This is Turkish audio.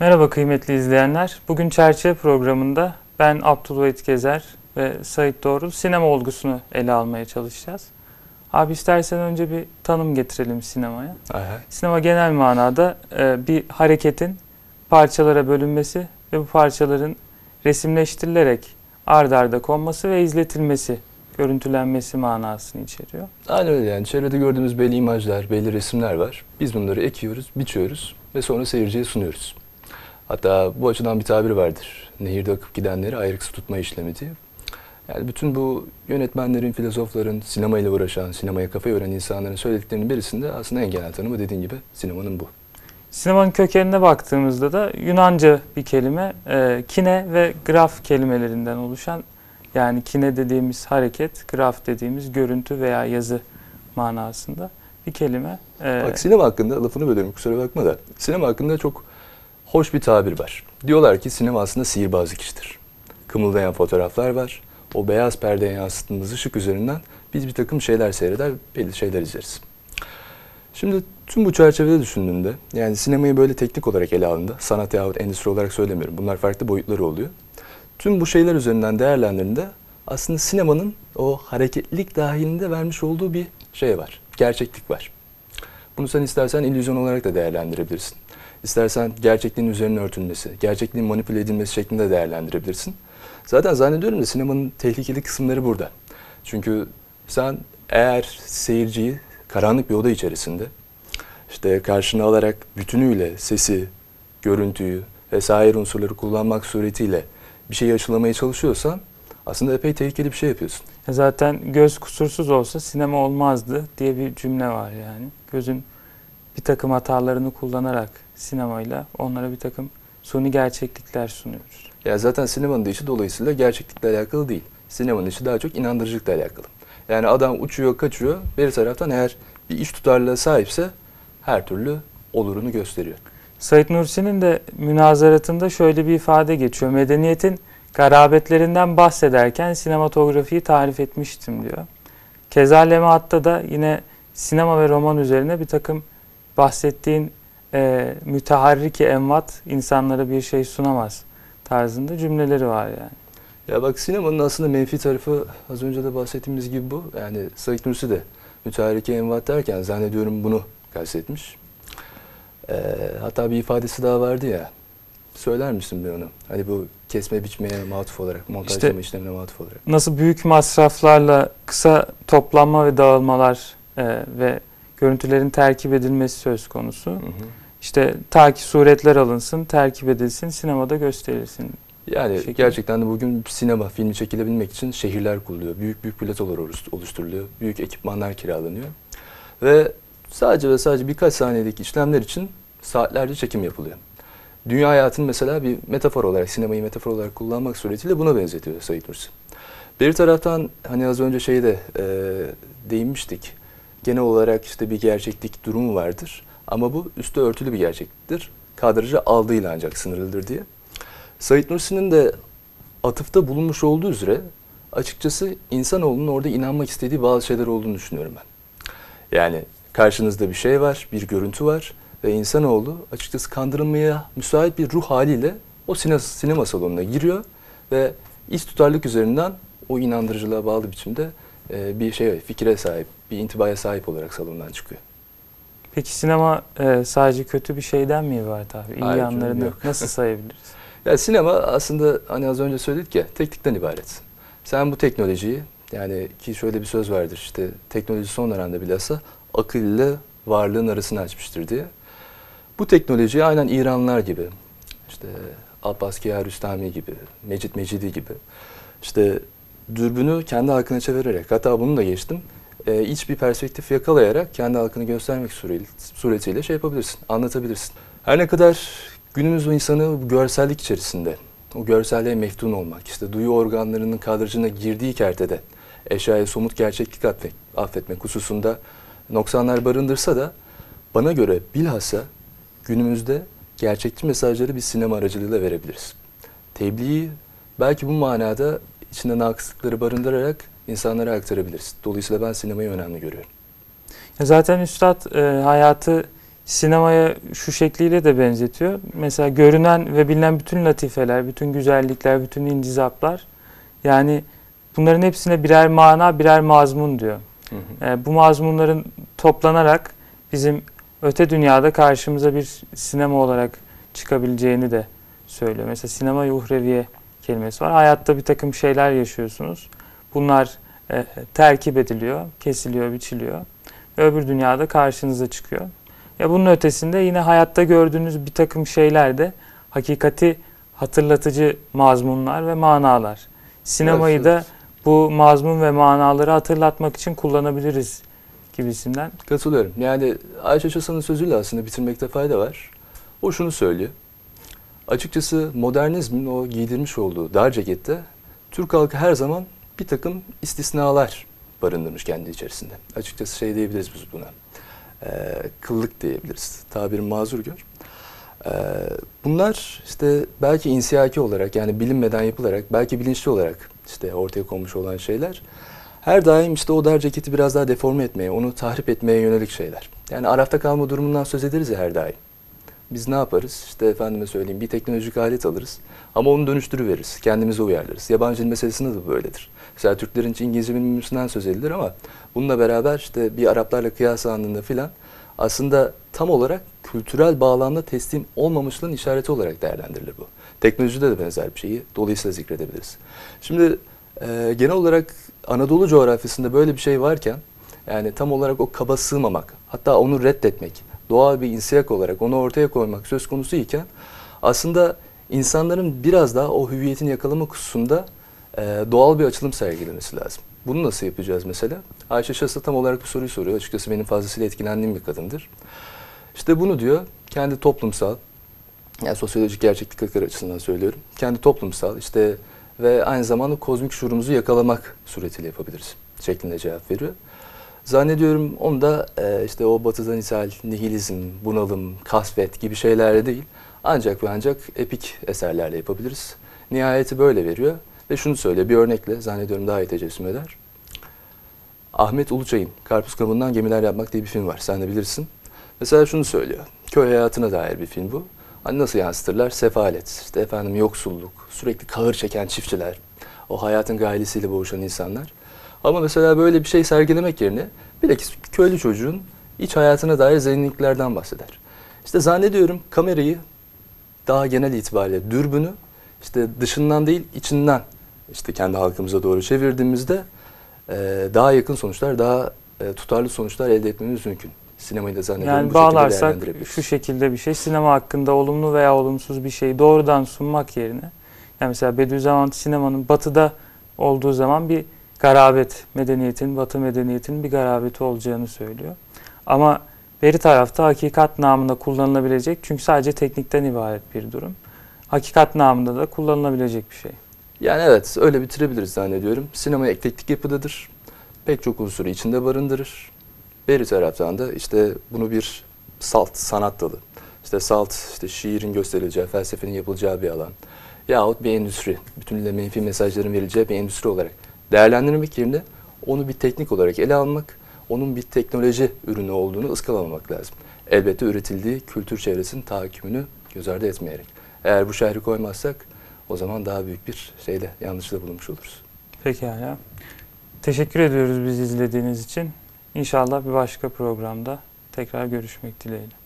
Merhaba kıymetli izleyenler. Bugün Çerçeve programında ben Abdülvahit Gezer ve Sait Doğrul sinema olgusunu ele almaya çalışacağız. Abi istersen önce bir tanım getirelim sinemaya. Aha. Sinema genel manada bir hareketin parçalara bölünmesi ve bu parçaların resimleştirilerek ard arda konması ve izletilmesi, görüntülenmesi manasını içeriyor. Aynen öyle yani. Çevrede gördüğümüz belli imajlar, belli resimler var. Biz bunları ekiyoruz, biçiyoruz ve sonra seyirciye sunuyoruz. Hatta bu açıdan bir tabir vardır. Nehirde akıp gidenleri ayrıksı tutma işlemi diye. Yani bütün bu yönetmenlerin, filozofların, sinemayla uğraşan, sinemaya kafa yoran insanların söylediklerinin birisinde aslında en genel tanımı dediğin gibi sinemanın bu. Sinemanın kökenine baktığımızda da Yunanca bir kelime, kine ve graf kelimelerinden oluşan, yani kine dediğimiz hareket, graf dediğimiz görüntü veya yazı manasında bir kelime. Bak sinema hakkında, lafını bölüyorum kusura bakma da, sinema hakkında çok hoş bir tabir var. Diyorlar ki sinema aslında sihirbazlık işidir. Kımıldayan fotoğraflar var. O beyaz perdeye yansıttığımız ışık üzerinden biz bir takım şeyler seyreder, belli şeyler izleriz. Şimdi tüm bu çerçevede düşündüğümde, yani sinemayı böyle teknik olarak ele aldığında, sanat yahut endüstri olarak söylemiyorum, bunlar farklı boyutları oluyor. Tüm bu şeyler üzerinden değerlendirdiğinde aslında sinemanın o hareketlilik dahilinde vermiş olduğu bir şey var, gerçeklik var. Bunu sen istersen illüzyon olarak da değerlendirebilirsin. İstersen gerçekliğin üzerine örtülmesi, gerçekliğin manipüle edilmesi şeklinde değerlendirebilirsin. Zaten zannediyorum da sinemanın tehlikeli kısımları burada. Çünkü sen eğer seyirciyi karanlık bir oda içerisinde işte karşına alarak bütünüyle sesi, görüntüyü vesaire unsurları kullanmak suretiyle bir şeyi aşılamaya çalışıyorsan aslında epey tehlikeli bir şey yapıyorsun. Zaten göz kusursuz olsa sinema olmazdı diye bir cümle var yani. Gözün bir takım hatalarını kullanarak sinemayla onlara bir takım suni gerçeklikler sunuyoruz. Ya zaten sinemanın da işi dolayısıyla gerçeklikle alakalı değil. Sinemanın işi daha çok inandırıcılıkla alakalı. Yani adam uçuyor, kaçıyor. Bir taraftan eğer bir iş tutarlılığa sahipse her türlü olurunu gösteriyor. Said Nursi'nin de münazaratında şöyle bir ifade geçiyor. Medeniyetin garabetlerinden bahsederken sinematografiyi tarif etmiştim diyor. Keza Lemaat'ta da yine sinema ve roman üzerine bir takım bahsettiğin müteharrik-i envat insanlara bir şey sunamaz tarzında cümleleri var yani. Ya bak sinemanın aslında menfi tarafı az önce de bahsettiğimiz gibi bu. Yani Said Nursi de müteharrik-i envat derken zannediyorum bunu kastetmiş. Hatta bir ifadesi daha vardı ya. Söyler misin bir onu? Hani bu kesme biçmeye matuf olarak, montajlama işlemine matuf olarak. Nasıl büyük masraflarla kısa toplanma ve dağılmalar ve görüntülerin terkip edilmesi söz konusu. Hı hı. İşte ta ki suretler alınsın, terkip edilsin, sinemada gösterilsin. Yani gerçekten de bugün sinema filmi çekilebilmek için şehirler kuruluyor. Büyük büyük platolar oluşturuluyor. Büyük ekipmanlar kiralanıyor. Ve sadece birkaç saniyelik işlemler için saatlerce çekim yapılıyor. Dünya hayatını mesela bir metafor olarak, sinemayı metafor olarak kullanmak suretiyle buna benzetiyor Said Nursi. Bir taraftan hani az önce değinmiştik. Genel olarak işte bir gerçeklik durumu vardır. Ama bu üstü örtülü bir gerçekliktir. Kadrajı aldığıyla ancak sınırlıdır diye. Said Nursi'nin de atıfta bulunmuş olduğu üzere açıkçası insanoğlunun orada inanmak istediği bazı şeyler olduğunu düşünüyorum ben. Yani karşınızda bir şey var, bir görüntü var ve insanoğlu açıkçası kandırılmaya müsait bir ruh haliyle o sinema salonuna giriyor ve iç tutarlılık üzerinden o inandırıcılığa bağlı biçimde bir fikre sahip, bir intibaya sahip olarak salondan çıkıyor. Peki sinema sadece kötü bir şeyden mi ibaret abi? İyi Hayır, yanlarını nasıl sayabiliriz? Ya sinema aslında hani az önce söyledik ya teknikten ibaret. Sen bu teknolojiyi yani ki şöyle bir söz vardır işte teknoloji son dönemde bilhassa akıl ile varlığın arasını açmıştır diye. Bu teknolojiyi aynen İranlılar gibi işte Abbas Kiarostami gibi, Mecit Mecidi gibi işte dürbünü kendi halkına çevirerek hatta bunu da geçtim. İç bir perspektif yakalayarak kendi halkını göstermek suretiyle şey yapabilirsin, anlatabilirsin. Her ne kadar günümüz insanı bu görsellik içerisinde, o görselliğe meftun olmak, işte duyu organlarının kadrajına girdiği kertede eşyaya somut gerçeklik affetmek hususunda noksanlar barındırsa da bana göre bilhassa günümüzde gerçekçi mesajları bir sinema aracılığıyla verebiliriz. Tebliği belki bu manada içinde nakıslıkları barındırarak insanlara aktarabiliriz. Dolayısıyla ben sinemayı önemli görüyorum. Zaten Üstad hayatı sinemaya şu şekliyle de benzetiyor. Mesela görünen ve bilinen bütün latifeler, bütün güzellikler, bütün incizaplar, yani bunların hepsine birer mana, birer mazmun diyor. Bu mazmunların toplanarak bizim öte dünyada karşımıza bir sinema olarak çıkabileceğini de söylüyor. Mesela sinema-i uhreviye kelimesi var. Hayatta bir takım şeyler yaşıyorsunuz. Bunlar terkip ediliyor, kesiliyor, biçiliyor. Ve öbür dünyada karşınıza çıkıyor. Ya bunun ötesinde yine hayatta gördüğünüz bir takım şeyler de hakikati hatırlatıcı mazmunlar ve manalar. Sinemayı Evet, da bu mazmun ve manaları hatırlatmak için kullanabiliriz gibisinden. katılıyorum. Yani Ayşe Çasan'ın sözüyle aslında bitirmekte fayda var. O şunu söylüyor. Açıkçası modernizmin o giydirmiş olduğu dar cekette Türk halkı her zaman bir takım istisnalar barındırmış kendi içerisinde. Açıkçası şey diyebiliriz biz buna. Kıllık diyebiliriz. Tabiri mazur gör. Bunlar işte belki insiyaki olarak, yani bilinmeden yapılarak, belki bilinçli olarak işte ortaya konmuş olan şeyler. Her daim işte o dar ceketi biraz daha deforme etmeye, onu tahrip etmeye yönelik şeyler. Yani arafta kalma durumundan söz ederiz ya her daim. Biz ne yaparız? İşte efendime söyleyeyim, bir teknolojik alet alırız ama onu dönüştürüveririz, kendimize uyarlarız. Yabancı dil meselesinde de böyledir. Mesela Türklerin İngilizce bilmemesinden söz edilir ama bununla beraber işte bir Araplarla kıyaslandığında filan aslında tam olarak kültürel bağlamda teslim olmamışlığın işareti olarak değerlendirilir bu. Teknolojide de benzer bir şeyi dolayısıyla zikredebiliriz. Şimdi genel olarak Anadolu coğrafyasında böyle bir şey varken, yani tam olarak o kaba sığmamak, hatta onu reddetmek, doğal bir insiyak olarak onu ortaya koymak söz konusu iken aslında insanların biraz daha o hüviyetini yakalama hususunda doğal bir açılım sergilemesi lazım. Bunu nasıl yapacağız mesela? Ayşe Şahsı tam olarak bu soruyu soruyor. Açıkçası benim fazlasıyla etkilendiğim bir kadındır. İşte bunu diyor, kendi toplumsal, yani sosyolojik gerçeklikler açısından söylüyorum. Kendi toplumsal işte ve aynı zamanda kozmik şuurumuzu yakalamak suretiyle yapabiliriz şeklinde cevap veriyor. Zannediyorum onu da işte o batıdan ithal nihilizm, bunalım, kasvet gibi şeylerle değil, ancak ve ancak epik eserlerle yapabiliriz. Nihayeti böyle veriyor ve şunu söylüyor, bir örnekle zannediyorum daha iyi tecessüm eder. Ahmet Uluçay'ın Karpuz Kabuğundan Gemiler Yapmak diye bir film var, sen de bilirsin. Mesela şunu söylüyor, köy hayatına dair bir film bu. Hani nasıl yansıtırlar? Sefalet, işte efendim yoksulluk, sürekli kahır çeken çiftçiler, o hayatın gailesiyle boğuşan insanlar. Ama mesela böyle bir şey sergilemek yerine bilakis köylü çocuğun iç hayatına dair zenginliklerden bahseder. İşte zannediyorum kamerayı daha genel itibariyle dürbünü işte dışından değil içinden işte kendi halkımıza doğru çevirdiğimizde daha yakın sonuçlar, daha tutarlı sonuçlar elde etmemiz mümkün. Sinemayı da zannediyorum Yani bu şekilde bağlarsak değerlendirebiliriz. şu şekilde bir şey, sinema hakkında olumlu veya olumsuz bir şeyi doğrudan sunmak yerine, yani mesela Bediüzzaman sinemanın batıda olduğu zaman bir garabet, medeniyetin, batı medeniyetinin bir garabeti olacağını söylüyor. Ama beri tarafta hakikat namında kullanılabilecek, çünkü sadece teknikten ibaret bir durum. Hakikat namında da kullanılabilecek bir şey. Yani evet, öyle bitirebiliriz zannediyorum. Sinema eklektik yapıdadır. Pek çok unsuru içinde barındırır. Beri taraftan da işte bunu bir salt, sanat dalı. İşte salt, işte şiirin gösterileceği, felsefenin yapılacağı bir alan. Yahut bir endüstri, bütünüyle menfi mesajların verileceği bir endüstri olarak değerlendirmek yerine onu bir teknik olarak ele almak, onun bir teknoloji ürünü olduğunu ıskalamamak lazım. Elbette üretildiği kültür çevresinin tahakkümünü göz ardı etmeyerek. Eğer bu şerhi koymazsak o zaman daha büyük bir şeyle, yanlışla bulunmuş oluruz. Pekala. Teşekkür ediyoruz bizi izlediğiniz için. İnşallah bir başka programda tekrar görüşmek dileğiyle.